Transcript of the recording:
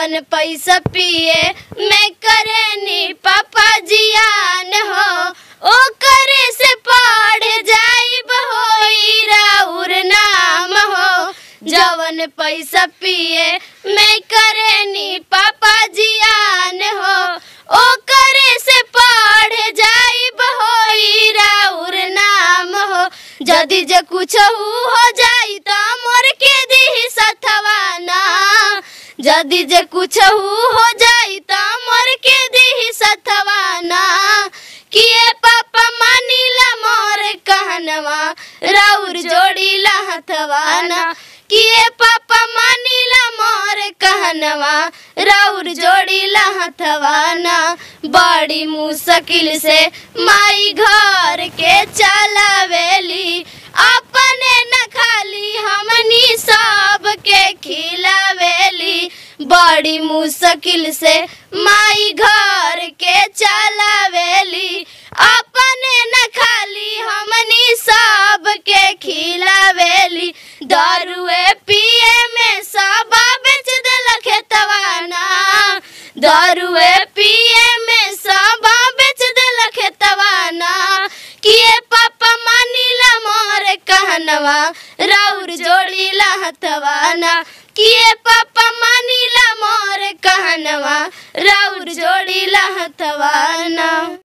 जवन पैसा पिए मैं करेनी पापा जियान हो, ओ करे से पढ़ जाइब होई राउर नाम हो। जवन पैसा पिए मैं करेनी पापा जियान हो, ओ करे से पढ़ जाइब होई राउर नाम हो। जदि जे कुछ हो जाई त मोर के दी सथवाना, जदि जे कुछ हो जाई त मोर के दी सथवाना। किए पापा मानिला मोर कहनवा राउर जोड़ीला हथवाना, किए पापा मानिला मोर कहनवा राउर जोड़ीला हथवाना। बड़ी मुश्किल से माई घर के चलावेली, अपने न खाली हमनी सब के खिलावेली। बड़ी मुश्किल से माई घर के चलावेली, अपने न खाली हमनी सब के खिलावेली। दारुए पिए में सब बेच देला खेतवाना, दारुए पिए में सब बेच देला खेतवाना। किए पापा मानिला मोर कहनवा राउर जोड़ीला हथवाना, किए पापा मानिला मोर कहनवा राउर जोड़ीला हथवाना।